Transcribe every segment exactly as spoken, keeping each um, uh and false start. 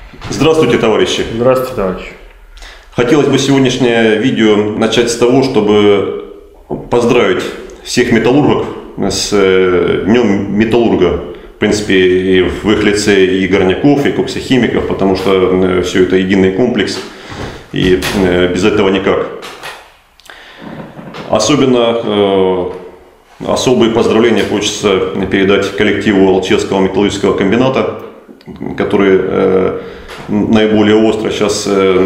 Здравствуйте, товарищи. Здравствуйте, товарищи. Хотелось бы сегодняшнее видео начать с того, чтобы поздравить всех металлургов с Днем Металлурга. В принципе, и в их лице и горняков, и коксохимиков, потому что все это единый комплекс, и без этого никак. Особенно особые поздравления хочется передать коллективу Алчевского металлургического комбината, которые наиболее остро сейчас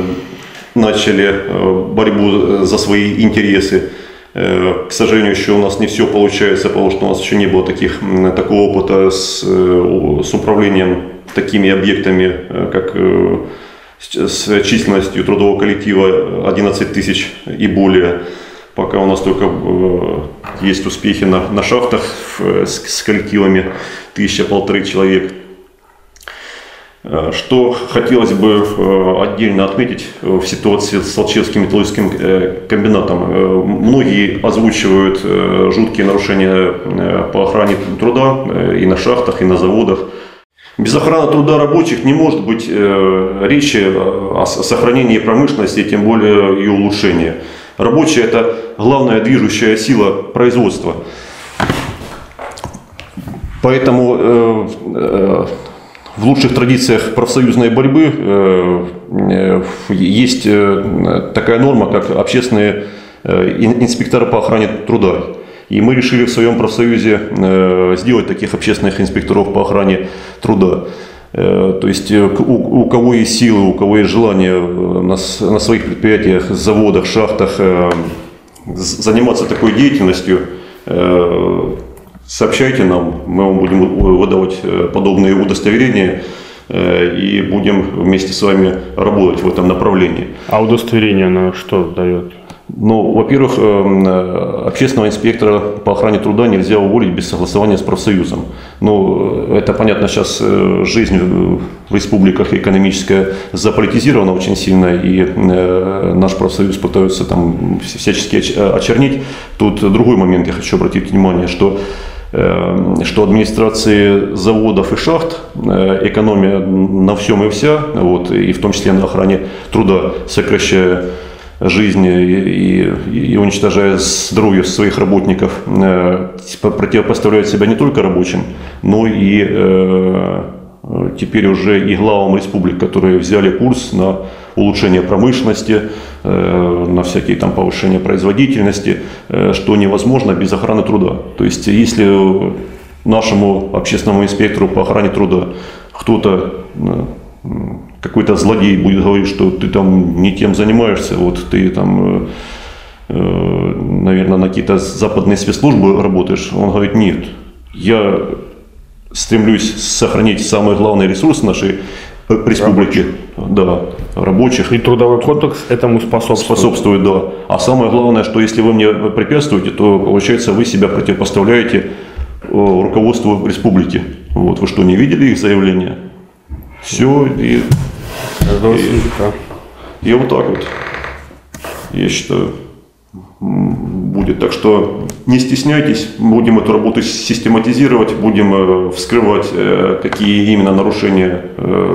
начали борьбу за свои интересы. К сожалению, еще у нас не все получается, потому что у нас еще не было таких, такого опыта с, с управлением такими объектами, как с численностью трудового коллектива одиннадцать тысяч и более. Пока у нас только есть успехи на, на шахтах с, с коллективами тысяча-полторы человек. Что хотелось бы отдельно отметить в ситуации с Алчевским металлургическим комбинатом. Многие озвучивают жуткие нарушения по охране труда и на шахтах, и на заводах. Без охраны труда рабочих не может быть речи о сохранении промышленности, тем более ее улучшении. Рабочие – это главная движущая сила производства. Поэтому э, э, в лучших традициях профсоюзной борьбы э, э, есть э, такая норма, как общественные э, инспектора по охране труда. И мы решили в своем профсоюзе э, сделать таких общественных инспекторов по охране труда. То есть у, у кого есть силы, у кого есть желание на, на своих предприятиях, заводах, шахтах э, заниматься такой деятельностью, э, сообщайте нам, мы вам будем выдавать подобные удостоверения э, и будем вместе с вами работать в этом направлении. А удостоверение на что дает? Ну, во-первых, общественного инспектора по охране труда нельзя уволить без согласования с профсоюзом. Ну, это понятно, сейчас жизнь в республиках экономическая заполитизирована очень сильно, и наш профсоюз пытаются там всячески очернить. Тут другой момент я хочу обратить внимание, что что администрации заводов и шахт, экономия на всем и вся, вот, и в том числе на охране труда, сокращая жизни и, и, и уничтожая здоровье своих работников, э, противопоставляют себя не только рабочим, но и э, теперь уже и главам республик, которые взяли курс на улучшение промышленности, э, на всякие там повышения производительности, э, что невозможно без охраны труда. То есть, если нашему общественному инспектору по охране труда кто-то э, какой-то злодей будет говорить, что ты там не тем занимаешься, вот ты там, э, наверное, на какие-то западные спецслужбы работаешь, он говорит: нет, я стремлюсь сохранить самый главный ресурс нашей республики, рабочих. Да, рабочих. И трудовой кодекс этому способствует. Способствует, да. А самое главное, что если вы мне препятствуете, то получается вы себя противопоставляете руководству республики. Вот, вы что, не видели их заявления? Все, и, и, и вот так вот, я считаю, будет. Так что не стесняйтесь, будем эту работу систематизировать, будем вскрывать, какие именно нарушения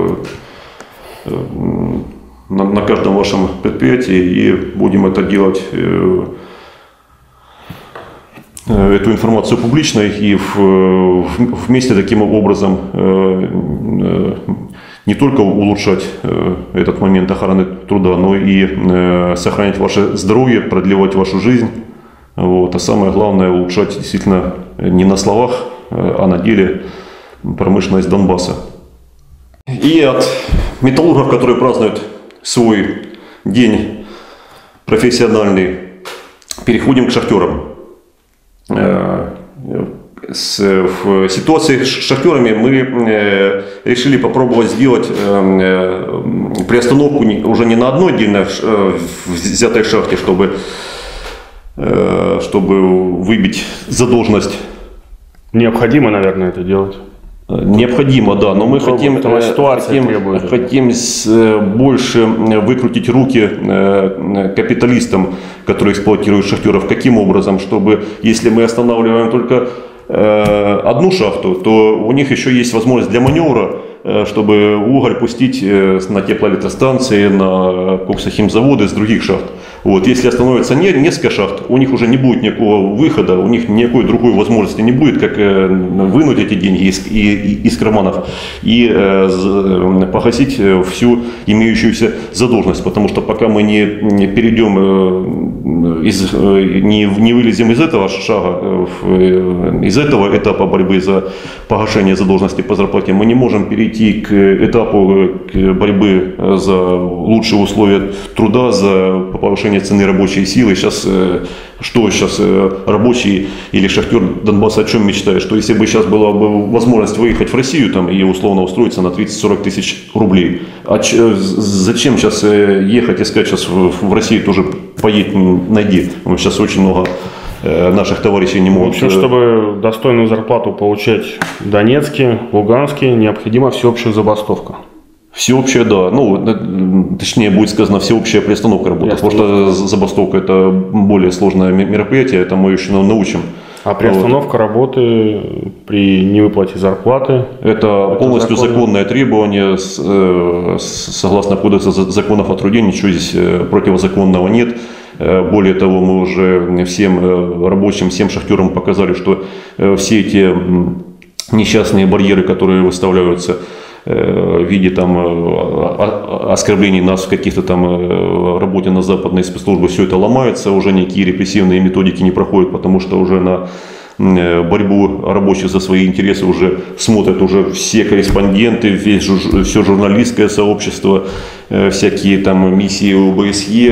на, на каждом вашем предприятии, и будем это делать, эту информацию публичной, и в, вместе таким образом не только улучшать этот момент охраны труда, но и сохранять ваше здоровье, продлевать вашу жизнь. Вот. А самое главное, улучшать действительно не на словах, а на деле промышленность Донбасса. И от металлургов, которые празднуют свой день профессиональный, переходим к шахтерам. С, в ситуации с шахтерами мы э, решили попробовать сделать э, приостановку не, уже не на одной отдельно э, взятой шахте, чтобы, э, чтобы выбить задолженность. Необходимо, наверное, это делать. Необходимо, да, но мы хотим, хотим, хотим больше выкрутить руки капиталистам, которые эксплуатируют шахтеров. Каким образом? Чтобы, если мы останавливаем только одну шахту, то у них еще есть возможность для маневра чтобы уголь пустить на теплоэлектростанции, на коксохимзаводы с других шахт. Вот. Если остановится не, несколько шахт, у них уже не будет никакого выхода, у них никакой другой возможности не будет, как вынуть эти деньги из, и, из карманов и э, погасить всю имеющуюся задолженность. Потому что пока мы не, не перейдем, из, не, не вылезем из этого шага, из этого этапа борьбы за погашение задолженности по зарплате, мы не можем перейти к этапу к борьбы за лучшие условия труда, за повышение цены рабочей силы. Сейчас, что сейчас рабочий или шахтер Донбасса о чем мечтает? Что если бы сейчас была бы возможность выехать в Россию там, и условно устроиться на тридцать-сорок тысяч рублей, а ч, зачем сейчас ехать, искать сейчас в Россию тоже поедь, найди. Сейчас очень много наших товарищей не могут. В общем, чтобы достойную зарплату получать в Донецке, Луганске, необходима всеобщая забастовка. Всеобщая, да. Ну, точнее будет сказано, всеобщая приостановка работы. Ясно. Потому что забастовка – это более сложное мероприятие, это мы еще научим. А приостановка вот. Работы при невыплате зарплаты? Это, это полностью законное, законное требование. Согласно Кодексу законов о труде, ничего здесь противозаконного нет. Более того, мы уже всем рабочим, всем шахтерам показали, что все эти несчастные барьеры, которые выставляются в виде там оскорблений нас в каких-то там работе на западной спецслужбы, все это ломается, уже никакие репрессивные методики не проходят, потому что уже на борьбу рабочих за свои интересы уже смотрят уже все корреспонденты, весь, все журналистское сообщество, всякие там миссии ОБСЕ,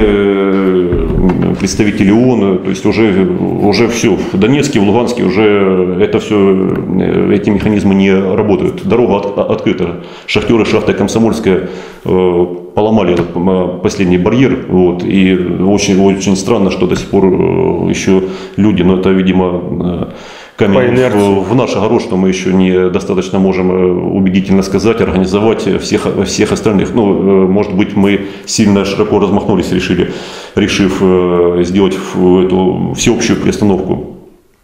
представители ООН, то есть уже, уже все, в Донецке, в Луганске уже это все, эти механизмы не работают. Дорога от, открыта. Шахтеры шахты Комсомольская поломали этот последний барьер, вот, и очень, очень странно, что до сих пор еще люди, но это, видимо, камень в, в наш огород, что мы еще не достаточно можем убедительно сказать, организовать всех, всех остальных. Ну, может быть, мы сильно широко размахнулись, решили, решив сделать эту всеобщую приостановку.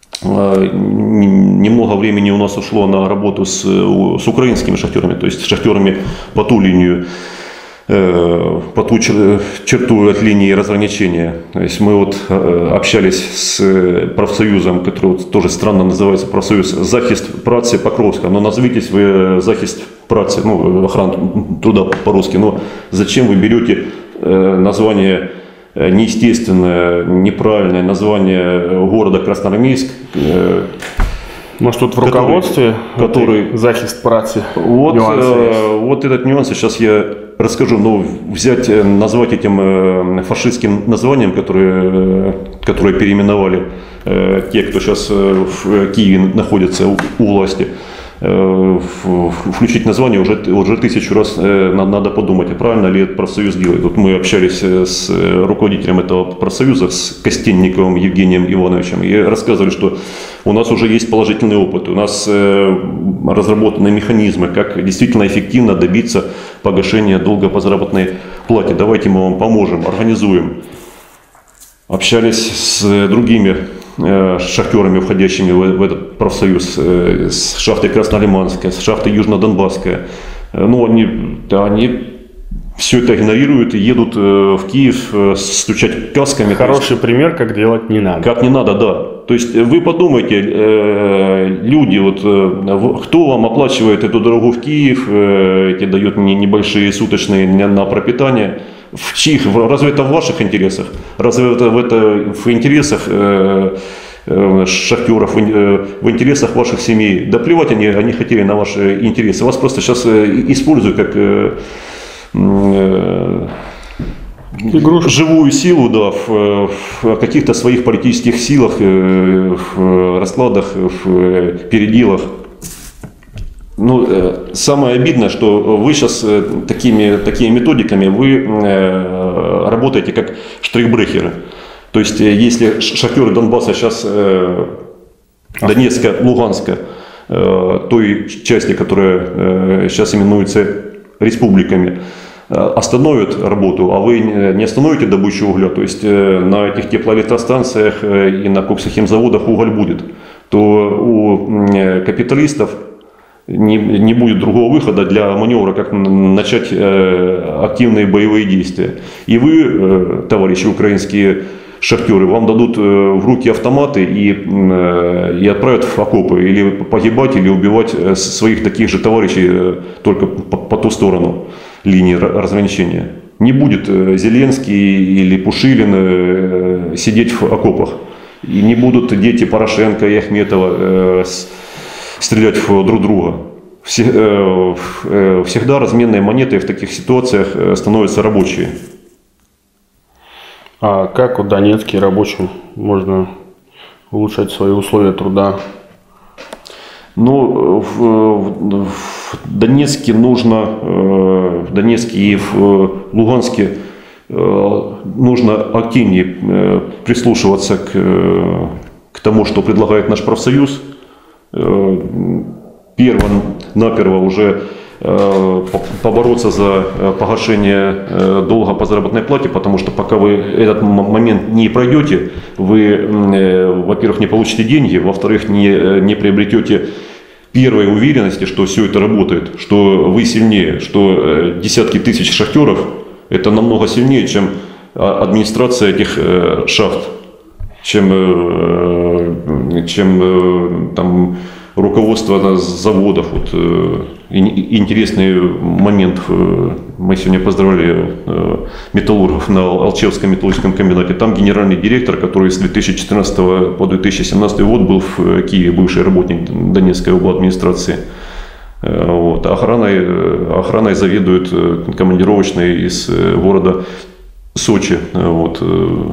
Немного времени у нас ушло на работу с, с украинскими шахтерами, то есть шахтерами по ту линию, по ту черту от линии разграничения. То есть мы вот общались с профсоюзом, который вот тоже странно называется профсоюз «Захист працы Покровска». Но назовитесь вы «Захист працы», ну, охрана труда по-русски. Но зачем вы берете название неестественное, неправильное название города Красноармейск? Может, тут в руководстве который, который захист працы? Вот, э, вот этот нюанс сейчас я расскажу. Но взять, назвать этим фашистским названием, которые, которые переименовали э, те, кто сейчас в Киеве находится у, у власти, э, включить название уже, уже тысячу раз э, надо подумать, а правильно ли этот профсоюз делает. Вот мы общались с руководителем этого профсоюза, с Костенниковым Евгением Ивановичем, и рассказывали, что у нас уже есть положительный опыт, у нас э, разработаны механизмы, как действительно эффективно добиться погашения долга по заработной плате. Давайте мы вам поможем, организуем. Общались с другими э, шахтерами, входящими в, в этот профсоюз, э, с шахтой Краснолиманская, с шахтой Южно-Донбасская. Э, ну, они, да, они все это игнорируют и едут в Киев стучать касками. Хороший пример, как делать не надо. Как не надо, да. То есть вы подумайте, люди, вот, кто вам оплачивает эту дорогу в Киев, эти дают небольшие суточные на пропитание, в чьих, разве это в ваших интересах? Разве это в, это в интересах шахтеров, в интересах ваших семей? Да плевать они, они хотели на ваши интересы. Вас просто сейчас используют как Игрушку. Живую силу, да, в, в каких-то своих политических силах, в раскладах, в переделах. Ну, самое обидное, что вы сейчас такими, такими методиками вы работаете как штрихбрехеры. То есть, если шахтеры Донбасса сейчас, Донецка, Луганска, той части, которая сейчас именуется республиками, остановят работу, а вы не остановите добычу угля, то есть на этих теплоэлектростанциях и на коксохимзаводах уголь будет, то у капиталистов не, не будет другого выхода для маневра, как начать э, активные боевые действия. И вы, э, товарищи украинские шахтеры, вам дадут э, в руки автоматы и, э, и отправят в окопы или погибать, или убивать э, своих таких же товарищей э, только по, по ту сторону линии разграничения. Не будет э, Зеленский или Пушилин э, сидеть в окопах. И не будут дети Порошенко и Ахметова э, стрелять в друг друга. Всегда разменной монетой в таких ситуациях становятся рабочие. А как у Донецке рабочим можно улучшать свои условия труда? Ну, в, в Донецке нужно, в Донецке и в Луганске нужно активнее прислушиваться к, к тому, что предлагает наш профсоюз. Перво-наперво уже побороться за погашение долга по заработной плате, потому что пока вы этот момент не пройдете, вы, во-первых, не получите деньги, во-вторых, не, не приобретете первой уверенности, что все это работает, что вы сильнее, что десятки тысяч шахтеров – это намного сильнее, чем администрация этих шахт, чем, чем там, руководство заводов. Вот, интересный момент. Мы сегодня поздравляли металлургов на Алчевском металлургическом комбинате. Там генеральный директор, который с две тысячи четырнадцатого по две тысячи семнадцатый год был в Киеве, бывший работник Донецкой обладминистрации. Вот. Охраной, охраной заведует командировочный из города Сочи. Вот.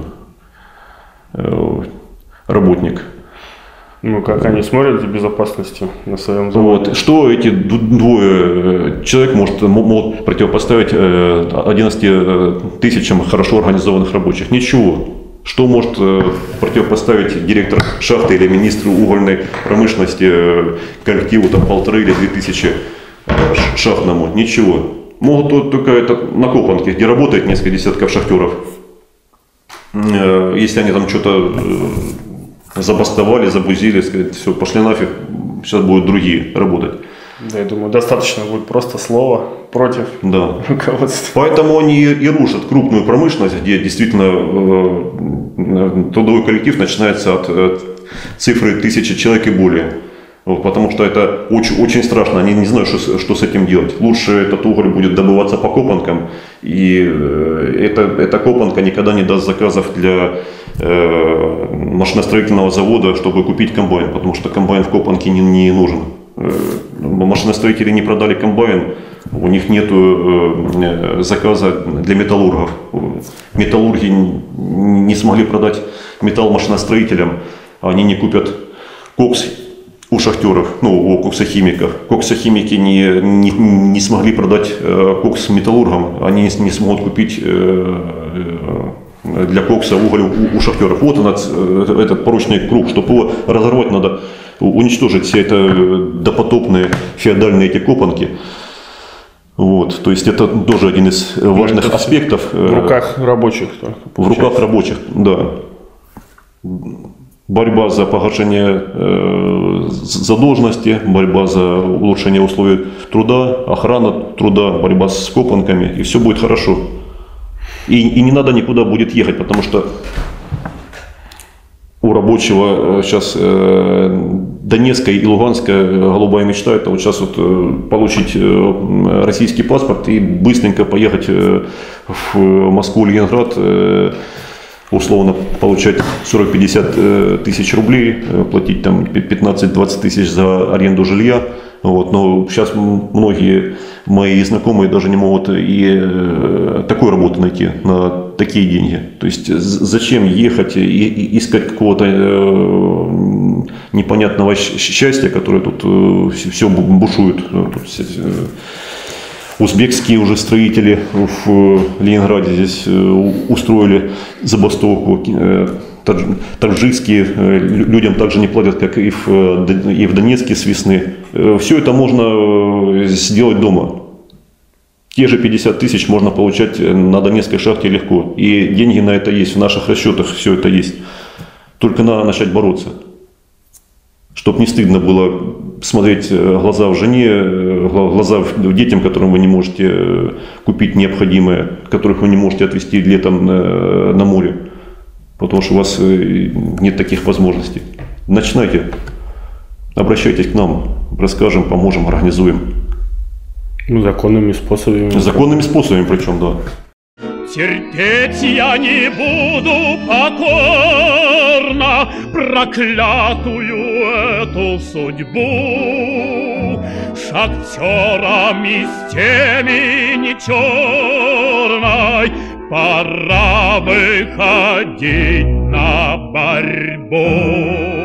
Работник. Ну, как они смотрят за безопасностью на своем заводе? Вот. Что эти двое человек может, могут противопоставить одиннадцати тысячам хорошо организованных рабочих? Ничего. Что может противопоставить директор шахты или министр угольной промышленности коллективу там полторы или две тысячи шахтному? Ничего. Могут только это на Копанке, где работает несколько десятков шахтеров. Если они там что-то забастовали, забузили, сказать, все, пошли нафиг, сейчас будут другие работать. Да, я думаю, достаточно будет просто слова против да. руководства. Поэтому они и рушат крупную промышленность, где действительно э, трудовой коллектив начинается от э, цифры тысячи человек и более. Вот, потому что это очень, очень страшно, они не знают, что, что с этим делать. Лучше этот уголь будет добываться по копанкам, и э, это, эта копанка никогда не даст заказов для э, машиностроительного завода, чтобы купить комбайн, потому что комбайн в копанке не, не нужен. Э, машиностроители не продали комбайн, у них нет э, заказа для металлургов. Металлурги не смогли продать металл машиностроителям, они не купят кокс у шахтеров, ну, у коксохимиков. Коксохимики не, не, не смогли продать э, кокс металлургам, они не, не смогут купить э, э, для кокса уголь у, у шахтеров. Вот он, э, этот порочный круг. Чтобы его разорвать, надо уничтожить все это допотопные феодальные эти копанки. Вот, то есть это тоже один из важных это аспектов. В руках рабочих. В руках рабочих, да. Борьба за погашение э, задолженности, борьба за улучшение условий труда, охрана труда, борьба с копанками, и все будет хорошо. И, и не надо никуда будет ехать, потому что у рабочего сейчас э, Донецкая и Луганская голубая мечта — это вот сейчас вот э, получить э, российский паспорт и быстренько поехать э, в Москву, Ленинград, э, условно получать сорок-пятьдесят тысяч рублей, платить там пятнадцать-двадцать тысяч за аренду жилья. Вот. Но сейчас многие мои знакомые даже не могут и такой работы найти на такие деньги. То есть зачем ехать и искать какого-то непонятного счастья, которое тут все бушует. Узбекские уже строители в Ленинграде здесь устроили забастовку. Таджикские людям также не платят, как и в, и в Донецке с весны. Все это можно сделать дома. Те же пятьдесят тысяч можно получать на Донецкой шахте легко. И деньги на это есть, в наших расчетах все это есть. Только надо начать бороться. Чтобы не стыдно было смотреть глаза в жене, глаза в детям, которым вы не можете купить необходимое, которых вы не можете отвезти летом на, на море, потому что у вас нет таких возможностей. Начинайте, обращайтесь к нам, расскажем, поможем, организуем. Законными способами. Законными способами причем, да. Терпеть я не буду покорно проклятую эту судьбу. Шахтерам из темени черной пора выходить на борьбу.